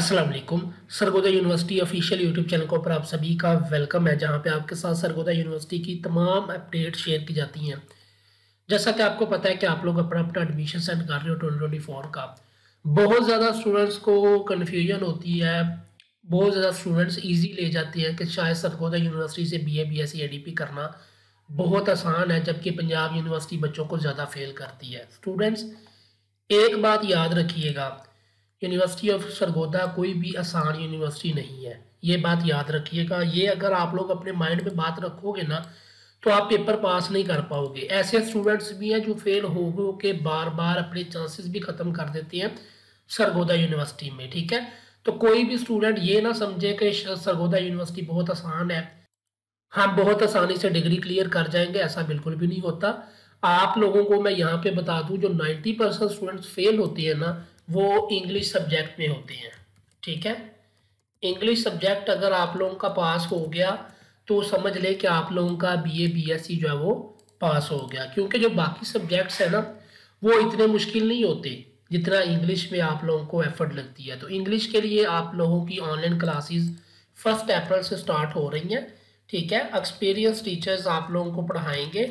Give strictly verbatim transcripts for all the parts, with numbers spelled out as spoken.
अस्सलाम वालेकुम। Sargodha university official YouTube channel के ऊपर आप सभी का वेलकम है, जहां पे आपके साथ सरगोदा यूनिवर्सिटी की तमाम अपडेट शेयर की जाती हैं। जैसा कि आपको पता है कि आप लोग अपना अपना एडमिशन सेंड कर रहे हो ट्वेंटी ट्वेंटी फोर का। बहुत ज़्यादा स्टूडेंट्स को कन्फ्यूजन होती है, बहुत ज़्यादा स्टूडेंट्स ईजी ले जाते हैं कि शायद सरगोदा यूनिवर्सिटी से B A B S C A D P करना बहुत आसान है, जबकि पंजाब यूनिवर्सिटी बच्चों को ज़्यादा फेल करती है। स्टूडेंट्स, एक बात याद रखिएगा, यूनिवर्सिटी ऑफ सरगोदा कोई भी आसान यूनिवर्सिटी नहीं है। ये बात याद रखिएगा। ये अगर आप लोग अपने माइंड में बात रखोगे ना, तो आप पेपर पास नहीं कर पाओगे। ऐसे स्टूडेंट्स भी हैं जो फेल हो हो के बार बार अपने चांसेस भी ख़त्म कर देते हैं सरगोदा यूनिवर्सिटी में। ठीक है, तो कोई भी स्टूडेंट ये ना समझे कि सरगोदा यूनिवर्सिटी बहुत आसान है, हम बहुत आसानी से डिग्री क्लियर कर जाएंगे। ऐसा बिल्कुल भी नहीं होता। आप लोगों को मैं यहाँ पे बता दूँ, जो नाइन्टी परसेंट स्टूडेंट्स फेल होती है ना, वो इंग्लिश सब्जेक्ट में होते हैं। ठीक है, इंग्लिश सब्जेक्ट अगर आप लोगों का पास हो गया तो समझ ले कि आप लोगों का B A B S C जो है वो पास हो गया, क्योंकि जो बाकी सब्जेक्ट्स है ना वो इतने मुश्किल नहीं होते जितना इंग्लिश में आप लोगों को एफर्ट लगती है। तो इंग्लिश के लिए आप लोगों की ऑनलाइन क्लासेस फर्स्ट अप्रैल से स्टार्ट हो रही हैं। ठीक है, एक्सपीरियंस टीचर्स आप लोगों को पढ़ाएंगे।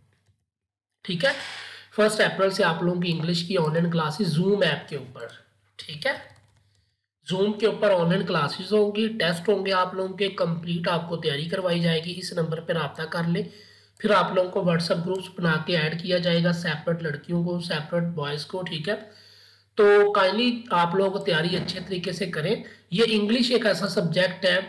ठीक है, फर्स्ट अप्रैल से आप लोगों की इंग्लिश की ऑनलाइन क्लासेस जूम ऐप के ऊपर। ठीक है, जूम के ऊपर ऑनलाइन क्लासेस होंगी, टेस्ट होंगे आप लोगों के, कंप्लीट आपको तैयारी करवाई जाएगी। इस नंबर पर रब्ता कर ले, फिर आप लोगों को व्हाट्सएप ग्रुप्स बना के ऐड किया जाएगा, सेपरेट लड़कियों को, सेपरेट बॉयज़ को। ठीक है, तो काइंडली आप लोग तैयारी अच्छे तरीके से करें। ये इंग्लिश एक ऐसा सब्जेक्ट है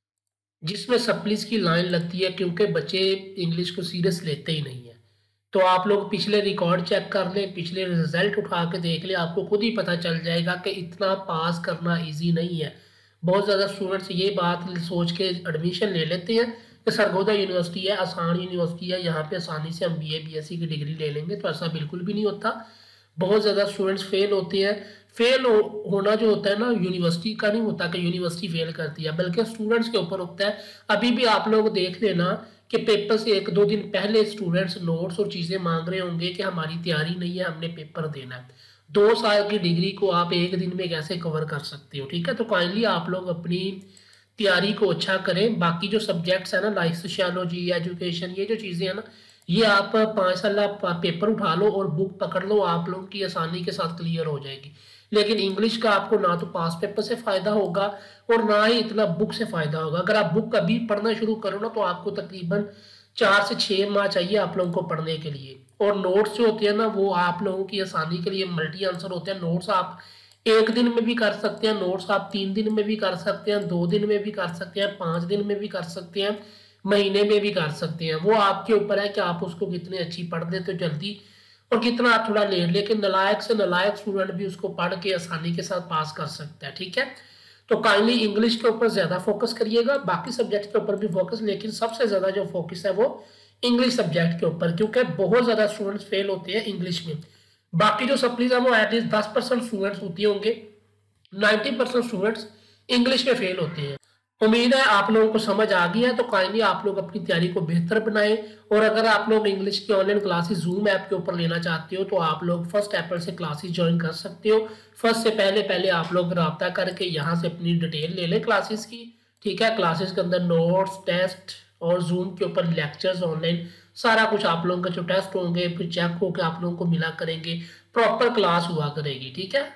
जिसमें सप्लीस की लाइन लगती है, क्योंकि बच्चे इंग्लिश को सीरियस लेते ही नहीं है। तो आप लोग पिछले रिकॉर्ड चेक कर लें, पिछले रिजल्ट उठा के देख लें, आपको खुद ही पता चल जाएगा कि इतना पास करना इजी नहीं है। बहुत ज़्यादा स्टूडेंट्स ये बात सोच के एडमिशन ले लेते हैं कि सरगोदा यूनिवर्सिटी है, आसान यूनिवर्सिटी है, यहाँ पे आसानी से हम B A B S C की डिग्री ले लेंगे। तो ऐसा बिल्कुल भी नहीं होता। बहुत ज़्यादा स्टूडेंट्स फेल होते हैं। फेल हो, होना जो होता है ना, यूनिवर्सिटी का नहीं होता कि यूनिवर्सिटी फेल करती है, बल्कि स्टूडेंट्स के ऊपर होता है। अभी भी आप लोग देख लेना कि पेपर से एक दो दिन पहले स्टूडेंट्स नोट्स और चीज़ें मांग रहे होंगे कि हमारी तैयारी नहीं है, हमने पेपर देना है। दो साल की डिग्री को आप एक दिन में कैसे कवर कर सकते हो? ठीक है, तो काइंडली आप लोग अपनी तैयारी को अच्छा करें। बाकी जो सब्जेक्ट्स है ना, लाइक सोशियोलॉजी, एजुकेशन, ये जो चीज़ें हैं ना, ये आप पाँच साल आप पेपर उठा लो और बुक पकड़ लो, आप लोगों की आसानी के साथ क्लियर हो जाएगी। लेकिन इंग्लिश का आपको ना तो पास पेपर से फ़ायदा होगा और ना ही इतना बुक से फ़ायदा होगा। अगर आप बुक अभी पढ़ना शुरू करो ना, तो आपको तकरीबन चार से छः माह चाहिए आप लोगों को पढ़ने के लिए। और नोट्स जो होते हैं ना, वो आप लोगों की आसानी के लिए मल्टी आंसर होते हैं। नोट्स आप एक दिन में भी कर सकते हैं, नोट्स आप तीन दिन में भी कर सकते हैं, दो दिन में भी कर सकते हैं, पाँच दिन में भी कर सकते हैं, महीने में भी कर सकते हैं। वो आपके ऊपर है कि आप उसको कितनी अच्छी पढ़ देते हो जल्दी और कितना आप थोड़ा लेट। लेकिन नालायक से नालायक स्टूडेंट भी उसको पढ़ के आसानी के साथ पास कर सकता है। ठीक है, तो काइंडली इंग्लिश के ऊपर ज़्यादा फोकस करिएगा, बाकी सब्जेक्ट के ऊपर भी फोकस, लेकिन सबसे ज़्यादा जो फोकस है वो इंग्लिश सब्जेक्ट के ऊपर, क्योंकि बहुत ज़्यादा स्टूडेंट्स फेल होते हैं इंग्लिश में। बाकी जो सप्लीज है वो एटलीस्ट दस परसेंट स्टूडेंट्स होती होंगे, नाइन्टी परसेंट स्टूडेंट्स इंग्लिश में फेल होते हैं। उम्मीद है आप लोगों को समझ आ गई है। तो काइंडली आप लोग अपनी तैयारी को बेहतर बनाएं। और अगर आप लोग इंग्लिश की ऑनलाइन क्लासेस जूम ऐप के ऊपर लेना चाहते हो, तो आप लोग फर्स्ट अप्रैल से क्लासेस ज्वाइन कर सकते हो। फर्स्ट से पहले पहले आप लोग रब्ता करके यहाँ से अपनी डिटेल ले लें क्लासेस की। ठीक है, क्लासेस के अंदर नोट्स, टेस्ट और जूम के ऊपर लेक्चर्स ऑनलाइन सारा कुछ आप लोगों के जो टेस्ट होंगे फिर चेक होकर आप लोगों को मिला करेंगे, प्रॉपर क्लास हुआ करेगी। ठीक है,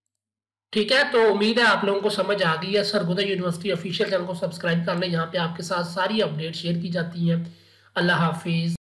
ठीक है, तो उम्मीद है आप लोगों को समझ आ गई है। सरगोदा यूनिवर्सिटी ऑफिशियल चैनल को सब्सक्राइब कर लें, यहाँ पे आपके साथ सारी अपडेट शेयर की जाती हैं। अल्लाह हाफिज।